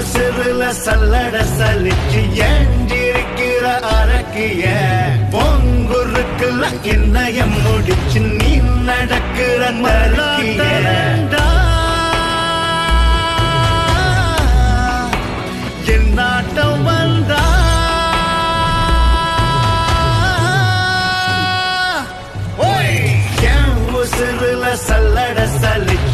உசுருல சல்லட சலிச்சு ஏண்டிருக்கிற அரக்கிய பொங்குருக்குல என்னைய முடிச்சு நீ நடக்கிற மறுக்கிய என் நாட்டம் வந்தா உசுருல சல்லட சலிச்சு